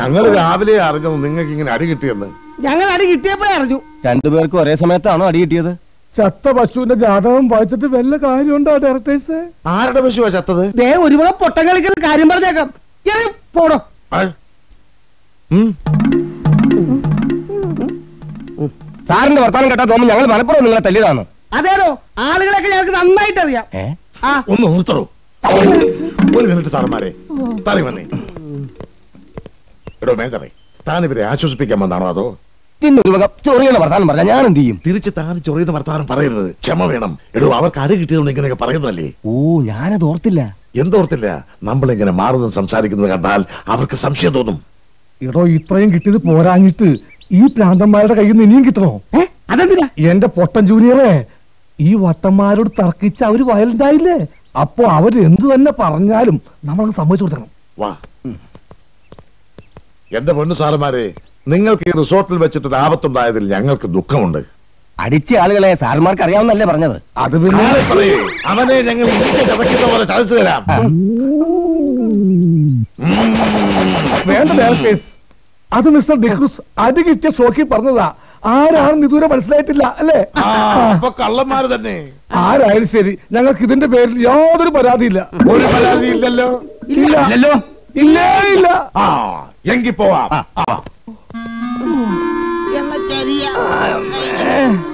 ഞങ്ങൾ രാവിലെ അറിഞ്ഞു നിങ്ങൾക്ക് ഇങ്ങനെ അടി കിട്ടിയെന്ന്. ഞങ്ങൾ അടി കിട്ടിയപ്പോഴേ അറിഞ്ഞു. രണ്ടുപേർക്കും ഒരേ സമയത്താണോ അടി കിട്ടിയത്? ചത്ത പശുവിന്റെ ജാതകം വായിച്ചിട്ട് വല്ല കാര്യമുണ്ടോ ഡയറക്ടേഴ്സ്? ആരുടെ പശുവാ ചത്തത്? ഒരുപാട് പൊട്ടം കളിക്കുന്ന കാര്യം പറഞ്ഞേക്കാം. പോടോ. സാറിന്റെ വർത്താനം കേട്ടാ തോന്നുന്നു ഞങ്ങൾ മലപ്പുറം നിങ്ങളെ തല്ലിയതാണ്. അതേടോ, ആളുകളൊക്കെ ഞങ്ങൾക്ക് നന്നായിട്ട് അറിയാം. ഒന്ന് നിർത്തറോ ഒരു മിനിറ്റ് സാറന്മാരെ. താറി വന്നേ. എടോ മേജറെ, താൻ ഇവരെ ആശ്വസിപ്പിക്കാൻ വന്നാണോ അതോ പിന്നെ ഒരു വക ചൊറിയുന്ന വർത്താനം പറഞ്ഞാൽ ഞാൻ എന്ത് ചെയ്യും? തിരിച്ച് താൻ ചൊറിയുന്ന വർത്താനം പറയരുത്. ക്ഷമ വേണം. എടോ, അവർക്ക് അടി കിട്ടിയതുകൊണ്ട് ഇങ്ങനെയൊക്കെ പറയുന്നല്ലേ. ഓ, ഞാനത് ഓർത്തില്ല. എന്തോർത്തില്ല? നമ്മളിങ്ങനെ മാറുന്നത് സംസാരിക്കുന്നത് കണ്ടാൽ അവർക്ക് സംശയം തോന്നും. എടോ, ഇത്രയും കിട്ടിയത് പോരാഞ്ഞിട്ട് ഈ പ്രാന്തന്മാരുടെ കയ്യിൽ നിന്ന് ഇനിയും കിട്ടണോ? അതെന്തിനാ? എന്റെ പൊട്ടൻ ജൂനിയറെ, ഈ വട്ടന്മാരോട് തർക്കിച്ച് അവര് വയലന്റ് ആയില്ലേ? അപ്പൊ അവര് എന്തു തന്നെ പറഞ്ഞാലും നമ്മൾക്ക് സമ്മതിച്ചു കൊടുക്കണം. വാ എന്റെ പൊന്നു സാറന്മാരെ, നിങ്ങൾക്ക് ഈ റിസോർട്ടിൽ വെച്ചിട്ടൊരു ആപത്തുണ്ടായതിൽ ഞങ്ങൾക്ക് ദുഃഖമുണ്ട്. അടിച്ച ആളുകളെ സാർമാർക്ക് അറിയാവുന്നല്ലേ പറഞ്ഞത്? അത് പിന്നെ അവനെ ഞങ്ങൾ ചതയ്ക്കുന്ന പോലെ ചതച്ചു തരാം. വേണ്ട ഡയറക്ടേഴ്സ്, അത് മിസ്റ്റർ ഡിക്രൂസ് അടി കിട്ടിയ ഷോക്കി പറഞ്ഞതാ. ആരാണെന്ന് ഇതുവരെ മനസ്സിലായിട്ടില്ല അല്ലേ? കള്ളന്മാര് തന്നെ. ആരായാലും ശരി, ഞങ്ങൾക്ക് ഇതിന്റെ പേരിൽ യാതൊരു പരാതിയില്ല. ഒരു പരാതി ഇല്ലല്ലോ? ഇല്ലല്ലോ. ഇല്ലേ ഇല്ല. എങ്കിൽ പോവാം. എന്നാ ശരിയാ.